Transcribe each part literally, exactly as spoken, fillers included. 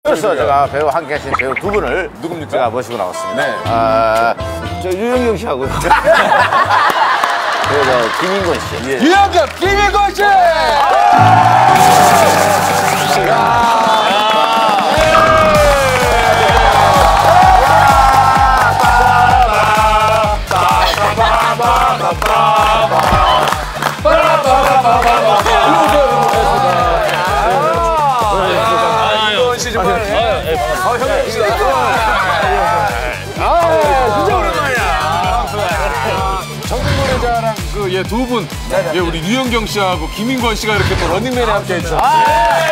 그래서 제가 배우 함께 하신 배우 두 분을 누굽니까? 제가 모시고 나왔습니다. 네. 아, 저 유영경 씨하고요. 그리고 저 김인권 씨. 예. 유영경, 김인권 씨! 예, 두 분, 예, 우리 유영경 씨하고 김인권 씨가 이렇게 또 런닝맨에 함께 했죠. 아,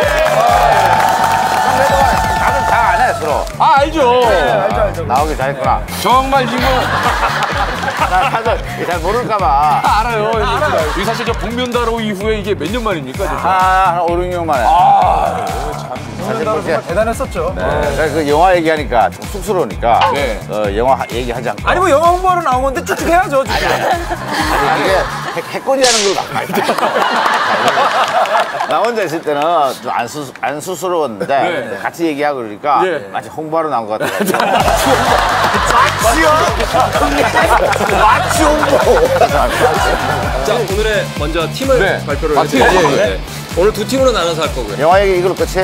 나는 다 안 해, 서로. 아, 알죠. 네, 알죠, 알죠. 나오기 잘했구나. 정말 지금. 나 사실 잘 모를까봐. 아, 알아요. 아, 알아요. 이 사실 저 복면다로 이후에 이게 몇 년 만입니까? 진짜? 아, 한 오, 육 년 만에. 아, 참. 사실 뭐 정말 대단했었죠. 네. 네. 그 영화 얘기하니까 좀 쑥스러우니까 네. 어, 영화 얘기하지 않고. 아니 뭐 영화 홍보하러 나온 건데 쭉쭉 해야죠. 쭉쭉. 아니, 아니. 아니 이게 해, 해코지하는 걸로 나 혼자 있을 때는 좀 안 수, 안 수스러웠는데 네. 같이 얘기하고 그러니까 네. 마치 홍보하러 나온 것 같아요. 마치 홍보. 자, 오늘의 먼저 팀을 네. 발표를 아, 팀, 해드릴게요. 예, 예. 네. 오늘 두 팀으로 나눠서 할 거고요. 영화 얘기 이걸로 끝이에요?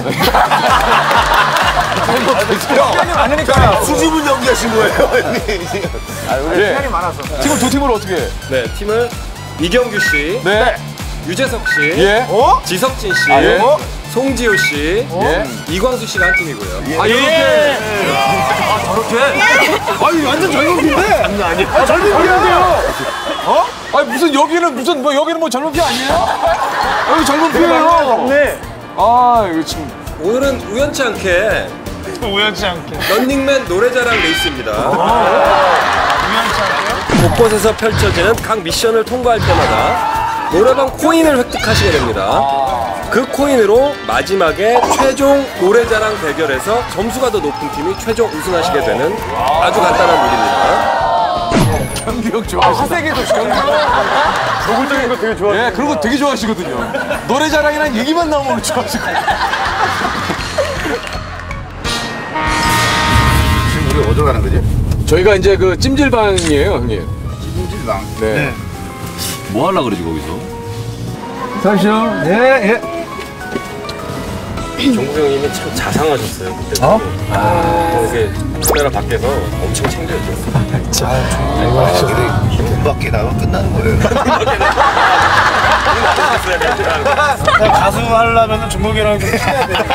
시간이 많으니까. 수집은 연기하신 거예요? 아, 우리 네. 시간이 많아서. 팀을 두 팀으로 어떻게 해? 네, 팀을 이경규 씨, 네. 유재석 씨, 예. 어? 지석진 씨, 아, 예. 송지효 씨, 예. 이광수 씨가 한 팀이고요. 아, 이렇게. 아 저렇게? 아니, 완전 젊은 피인데? 장난 아니야. 아, 젊은 피인데요. 어? 아니, 무슨 여기는 무슨 뭐 여기는 뭐 젊은 피 아니에요? 여기 젊은 피예요. 네. 아, 이거 지금. 오늘은 우연치 않게 우연치 않게. 런닝맨 노래자랑 레이스입니다. 우연치 않게요? 곳곳에서 펼쳐지는 각 미션을 통과할 때마다 노래방 코인을 획득하시게 됩니다. 그 코인으로 마지막에 최종 노래자랑 대결에서 점수가 더 높은 팀이 최종 우승하시게 되는 아주 간단한 룰입니다. 경기력 좋아하시다. 하세계도 경기. 노골적인 거 되게 좋아해요. 예, 그런 거 되게 좋아하시거든요. 노래 자랑이란 얘기만 나오면 좋아하시고. 지금 우리 어디로 가는 거지? 저희가 이제 그 찜질방이에요, 형님. 찜질방. 네. 뭐 하려고 그러지 거기서? 잠시요. 예, 예. 종국 형님이 참 자상하셨어요. 그때. 어? 아. 이렇게 카메라 밖에서 엄청 챙겨줘요. 문 밖에 나가면 끝나는 거예요. 가수 하려면 종국이랑 좀 친해야 돼.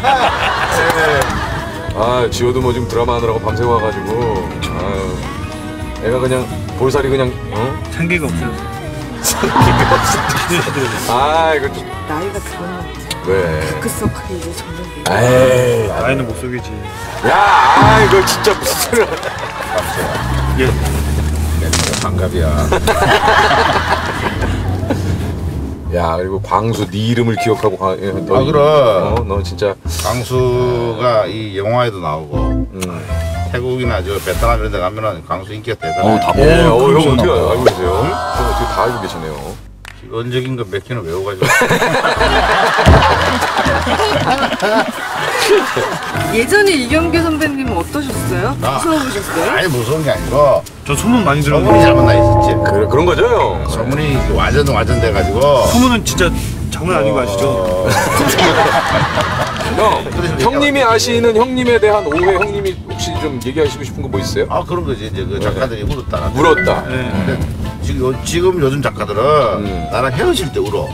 아, 지호도 뭐 지금 드라마 하느라고 밤새 와가지고. 아유. 애가 그냥 볼살이 그냥, 어? 참기가 없어요. 아, 이거 좀. 나이가 들었는데 왜? 다크서클이 이제 점점 에이. 나이는 못 속이지. 야, 아, 이거 진짜 무슨 소리야. 예. 반갑이야. 야, 그리고 광수 네 이름을 기억하고 가. 예, 너, 아, 그럼. 어, 너 진짜. 광수가 이 영화에도 나오고 음. 태국이나 저 베트남 이런 데 가면은 광수 인기가 대단해. 어우, 다 예, 어, 먹어. 형 어떻게 알고 계세요? 형 어떻게 다 알고 계시네요. 기본적인 거 몇 개는 외워가지고. 예전에 이경규 선배님은 어떠셨어요? 나? 무서우셨어요? 아니 무서운 게 아니고 저 소문 많이 소문이 들었는데. 잘못 나 있었지. 그래, 그런 거죠, 형? 소문이 완전 완전 돼가지고. 소문은 진짜 장난 아닌 거 아시죠? 어, 형, 형님이 아시는 형님에 대한 오해, 형님이 혹시 좀 얘기하시고 싶은 거 뭐 있어요? 아 그런 거지 이제 그 작가들이 울었다. 울었다. 네. 근데 지금 요, 지금 요즘 작가들은 음. 나랑 헤어질 때 울어.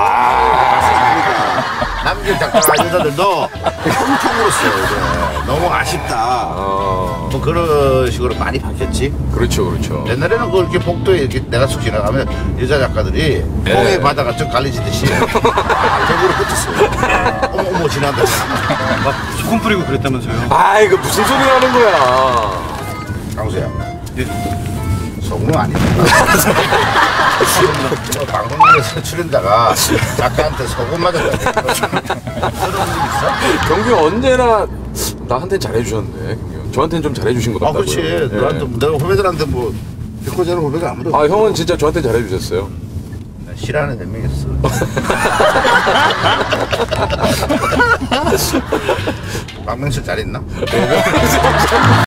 아. 남자 작가 여자들도 엄청 울었어요. 이제. 너무 아쉽다. 어, 뭐 그런 식으로 많이 바뀌었지. 그렇죠, 그렇죠. 옛날에는 그 이렇게 복도에 이렇게 내가 쑥 지나가면 여자 작가들이 네. 홍해 바다가 쭉 갈리지듯이 대구로 붙었어요. 어머 어머 지나간다. 막 소금 뿌리고 그랬다면서요? 아, 이거 무슨 소리 하는 거야? 강수야. 예. 소금은 아니다. 뭐 방송국에서 출연자가 작가한테 소금 맞았다. 들어본 적 있어? 경규 언제나 나한테는 잘해주셨네. 경규. 저한테는 좀 잘해주신 것 아 같다고요. 그렇지. 예. 너한테 내가 후배들한테 뭐 백호자는 후배가 아무도 아, 형은 진짜 저한테 잘해주셨어요. 싫어하는 녀명이었어. 박명수 잘했나?